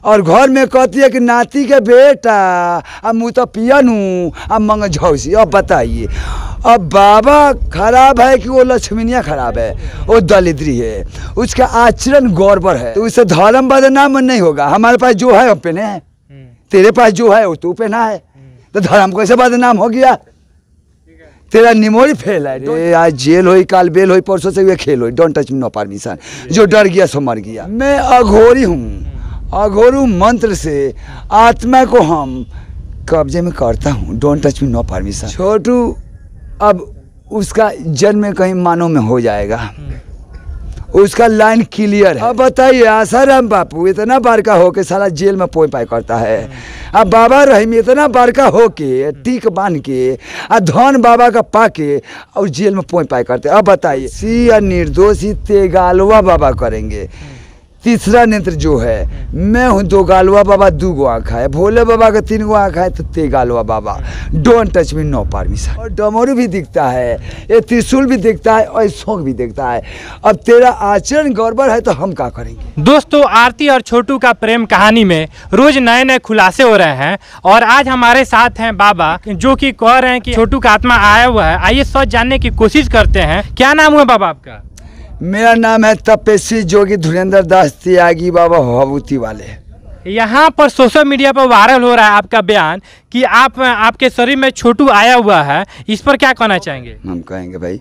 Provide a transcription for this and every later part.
और घर में कहती है कि नाती के बेटा अब मुँह तो पियनू अब मंग झौसी। अब बताइए, अब बाबा खराब है कि वो लक्ष्मीनिया खराब है, वो दलिद्री है, उसका आचरण गौरवर है, तो उससे धर्म बदनाम नहीं होगा। हमारे पास जो है वो पहने है, तेरे पास जो है वो तू पहना है, तो धर्म कैसे बदनाम हो गया? तेरा निमोरी फेल है। आज जेल होई, काल बेल होई, परसों से ये खेल होई। Don't touch me, no permission. जो डर गया सो मर गया। मैं अघोरी हूँ, अघोरू मंत्र से आत्मा को हम कब्जे में करता हूँ। Don't touch me, no permission. छोटू अब उसका जन्म कहीं मानो में हो जाएगा, उसका लाइन क्लियर है। अब बताइए, आसाराम बापू इतना बड़का हो के साला जेल में पोई पाई करता है। अब बाबा रहीम इतना बड़का हो के टीक बांध के धन बाबा का पाके और जेल में पोई पाई करते। अब बताइए, सिया निर्दोषी तेगालवा बाबा करेंगे। तीसरा नेत्र जो है, मैं हूँ दो गालवा बाबा, दो गो आँखा है। भोले बाबा का 3 गो आँखा है, तो तेगालवा बाबा। Don't touch me, no permission. और डमरू भी दिखता है, ये त्रिशूल भी दिखता है और शौक भी दिखता है। अब तेरा आचरण गड़बड़ है तो हम क्या करेंगे? दोस्तों, आरती और छोटू का प्रेम कहानी में रोज नए नए खुलासे हो रहे हैं और आज हमारे साथ हैं बाबा, जो कि कह रहे हैं कि छोटू का आत्मा आया हुआ है। आइए सच जानने की कोशिश करते हैं। क्या नाम हुआ बाबा आपका? मेरा नाम है तपेश्वरी जोगी धुरेंद्र दास त्यागी बाबा भभूति वाले। यहाँ पर सोशल मीडिया पर वायरल हो रहा है आपका बयान कि आपके शरीर में छोटू आया हुआ है। इस पर क्या कहना चाहेंगे? हम कहेंगे भाई,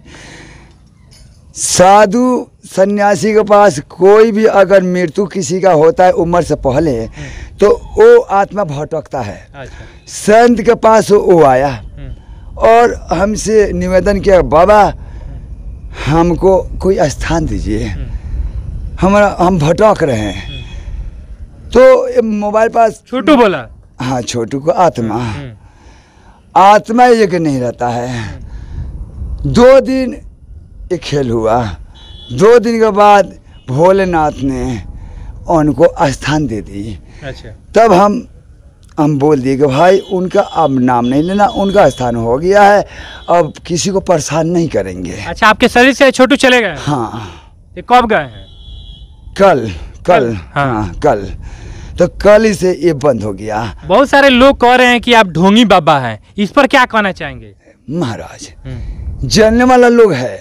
साधु सन्यासी के पास कोई भी अगर मृत्यु किसी का होता है उम्र से पहले, तो वो आत्मा भटकता है। अच्छा। संत के पास वो आया और हमसे निवेदन किया, बाबा हमको कोई स्थान दीजिए, हम भटक रहे हैं। तो मोबाइल पास छोटू बोला, हाँ छोटू को आत्मा एक नहीं रहता है। 2 दिन एक खेल हुआ, 2 दिन के बाद भोलेनाथ ने उनको स्थान दे दी। अच्छा। तब हम बोल दिए कि भाई उनका अब नाम नहीं लेना, उनका स्थान हो गया है, अब किसी को परेशान नहीं करेंगे। अच्छा, आपके शरीर से छोटू चले गए? हाँ। ये कब गए हैं? कल। हाँ कल। तो कल ही से ये बंद हो गया। बहुत सारे लोग कह रहे हैं कि आप ढोंगी बाबा हैं, इस पर क्या कहना चाहेंगे? महाराज, जानने वाला लोग है,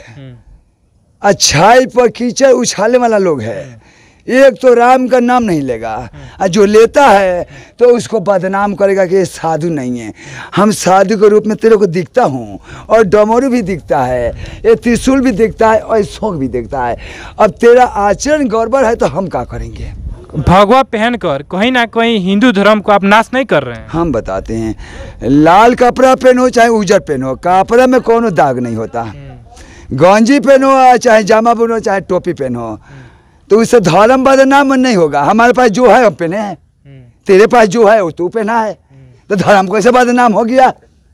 अच्छाई पर कीचड़ उछालने वाला लोग है। एक तो राम का नाम नहीं लेगा, और जो लेता है तो उसको बदनाम करेगा कि ये साधु नहीं है। हम साधु के रूप में तेरे को दिखता हूँ, और डमरू भी दिखता है, ये त्रिशूल भी दिखता है और शौक भी दिखता है। अब तेरा आचरण गड़बड़ है तो हम क्या करेंगे? भगवा पहनकर कहीं ना कहीं हिंदू धर्म को आप नाश नहीं कर रहे हैं? हम बताते हैं, लाल कपड़ा पहनो चाहे उजर पहनो, कपड़ा में कोनो दाग नहीं होता। गंजी पहनो चाहे जामा पहनो चाहे टोपी पहनो, तो उससे धर्म बदनाम नहीं होगा। हमारे पास जो है वो पहने है, तेरे पास जो है वो तू पहना है, तो धर्म कैसे बदनाम हो गया?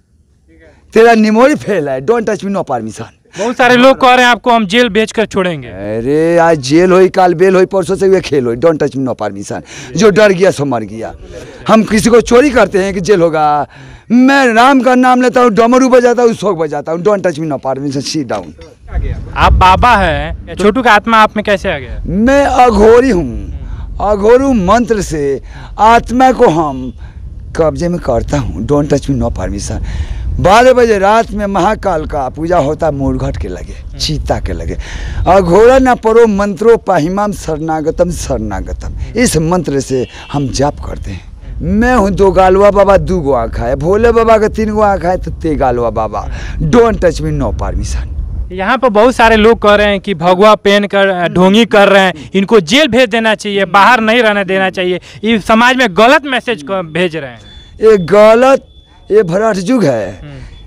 तेरा निमोरी फेल है। Don't touch me, no permission. बहुत सारे लोग कह रहे हैं आपको हम जेल बेचकर छोड़ेंगे। अरे आज जेल होई, काल बेल होई, परसों से ये खेल होई। Don't touch me, no permission. जो डर गया सो मर गया। हम किसी को चोरी करते हैं कि जेल होगा? मैं राम का नाम लेता हूँ, डमरू बजाता हूँ, शौक बजाता हूँ। Don't touch me, no permission. Sit down. आप बाबा हैं, छोटू का आत्मा आप में कैसे आ गया? मैं अघोरी हूँ, अघोरू मंत्र से आत्मा को हम कब्जे में करता हूँ। Don't touch me, no permission. 12 बजे रात में महाकाल का पूजा होता है, मूरघट के लगे, चीता के लगे। अघोरा न परो मंत्रो पाहिमाम शरणागतम शरणागतम, इस मंत्र से हम जाप करते हैं। मैं हूँ 2 गालवा बाबा, 2 गो आँखा है। भोले बाबा का 3 गो आँखा है, तो तेगालवा बाबा। Don't touch me, no permission. यहाँ पर बहुत सारे लोग कह रहे हैं कि भगवा पहन कर ढोंगी कर रहे हैं, इनको जेल भेज देना चाहिए, बाहर नहीं रहने देना चाहिए। ये समाज में गलत मैसेज भेज रहे हैं। ये गलत, ये भ्रष्ट युग है।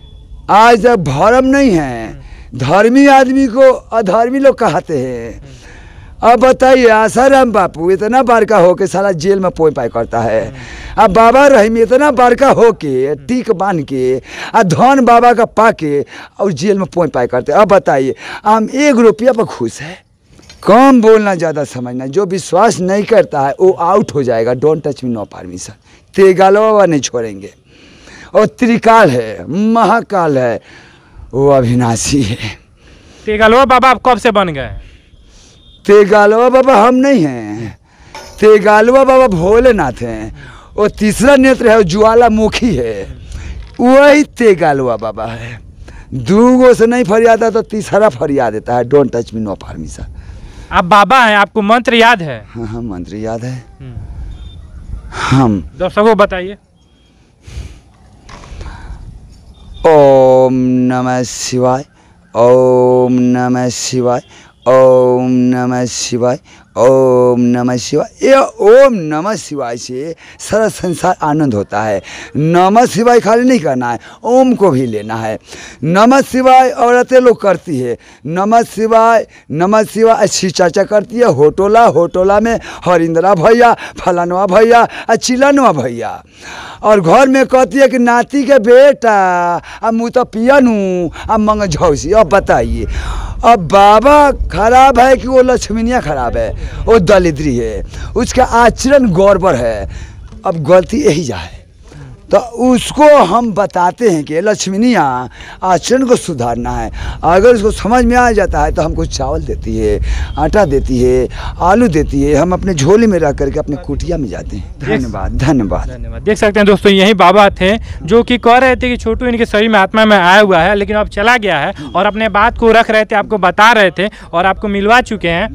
आज जब धर्म नहीं है, धर्मी आदमी को अधर्मी लोग कहते हैं। अब बताइए, आसाराम बापू इतना बड़का हो के साला जेल में पोई पाई करता है। अब बाबा रहीम इतना बड़का हो के टीक बांध के धन बाबा का पाके और जेल में पोई पाई करते। अब बताइए, हम 1 रुपया पर खुश है? कम बोलना, ज़्यादा समझना। जो विश्वास नहीं करता है वो आउट हो जाएगा। Don't touch me, no permission. तेगालवा नहीं छोड़ेंगे। और त्रिकाल है, महाकाल है, वो अविनाशी है। तेगालवा बाबा आप कब से बन गए? तेगालवा बाबा हम नहीं हैं, तेगालुआ बाबा भोलेनाथ हैं, वो तीसरा नेत्र है वो ज्वालामुखी है, वही तेगालुआ बाबा है। दूगो से नहीं फरियाद है तो तीसरा फरियाद देता है, don't touch me no permission. आप बाबा हैं, आपको मंत्र याद है? हाँ हाँ मंत्र याद है। हम दर्शकों को बताइए। ओम नमः शिवाय, ओम नमः शिवाय, ओम नमः शिवाय, ओम नमः शिवाय। ये ओम नमः शिवाय से सारा संसार आनंद होता है। नमः शिवाय खाली नहीं करना है, ओम को भी लेना है। नमः शिवाय औरतें लोग करती है, नमः शिवाय अच्छी चाचा करती है। होटोला, होटोला में हरिंद्रा भैया, फलानवा भैया, चिलनवा भैया। और घर में कहती है कि नाती के बेटा अब मुँह तो पियनू अब मंग झौसी। अब बताइए, अब बाबा खराब है कि वो लक्ष्मीनिया खराब है, वो दलिद्री है, उसका आचरण गड़बड़ है। अब गलती यही जा है तो उसको हम बताते हैं कि लक्ष्मीनिया आचरण को सुधारना है। अगर उसको समझ में आ जाता है तो हमको चावल देती है, आटा देती है, आलू देती है, हम अपने झोले में रख करके अपने कुटिया में जाते हैं। धन्यवाद धन्यवाद धन्यवाद। देख सकते हैं दोस्तों, यही बाबा थे जो कि कह रहे थे कि छोटू इनके शरीर में आत्मा में आया हुआ है, लेकिन अब चला गया है और अपने बात को रख रहे थे, आपको बता रहे थे और आपको मिलवा चुके हैं।